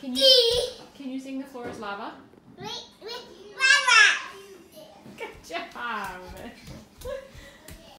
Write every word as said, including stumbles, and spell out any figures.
Can you can you sing The Floor is Lava? Lava. Good job.